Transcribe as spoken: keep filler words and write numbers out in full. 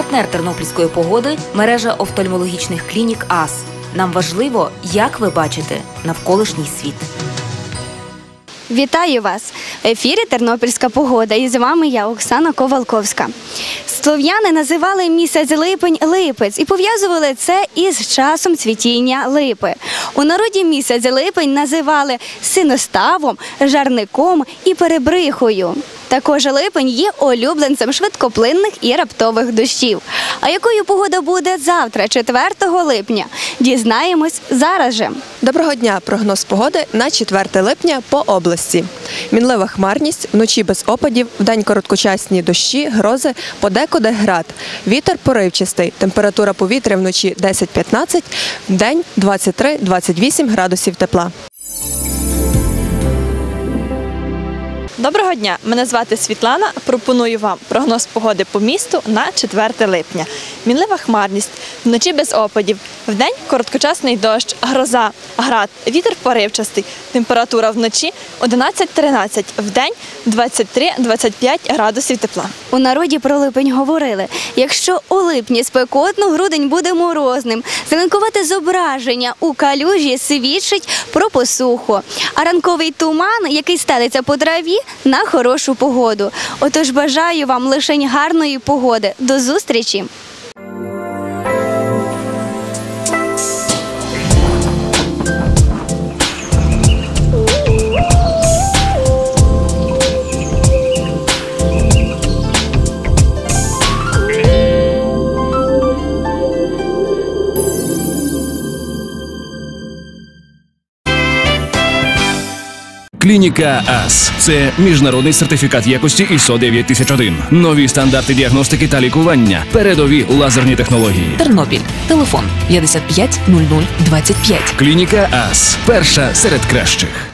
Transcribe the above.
Партнер тернопільської погоди – мережа офтальмологічних клінік АС. Нам важливо, як ви бачите навколишній світ. Вітаю вас! В ефірі «Тернопільська погода» і з вами я, Оксана Ковалковська. Слов'яни називали місяць липень липець і пов'язували це із часом цвітіння липи. У народі місяць липень називали синоставом, жарником і перебрихою. Також липень є улюбленцем швидкоплинних і раптових дощів. А якою погода буде завтра, четвертого липня? Дізнаємось зараз же. Доброго дня! Прогноз погоди на четверте липня по області. Мінлива хмарність, вночі без опадів, вдень короткочасні дощі, грози, подекуди град. Вітер поривчастий, температура повітря вночі десять-п'ятнадцять, вдень двадцять три - двадцять вісім градусів тепла. Доброго дня! Мене звати Світлана. Пропоную вам прогноз погоди по місту на четверте липня. Мінлива хмарність, вночі без опадів, вдень короткочасний дощ, гроза, град, вітер поривчастий, температура вночі одинадцять-тринадцять, вдень двадцять три - двадцять п'ять градусів тепла. У народі про липень говорили, якщо у липні спекотно, грудень буде морозним. Зеленкувате зображення у калюжі свідчить про посуху. А ранковий туман, який стелиться по траві, на хорошу погоду. Отож бажаю вам лишень гарної погоди. До зустрічі! Клініка АС – це міжнародний сертифікат якості ай ес о дев'ять тисяч один. Нові стандарти діагностики та лікування. Передові лазерні технології. Тернопіль. Телефон п'ятдесят п'ять нуль нуль двадцять п'ять. Клініка АС – перша серед кращих.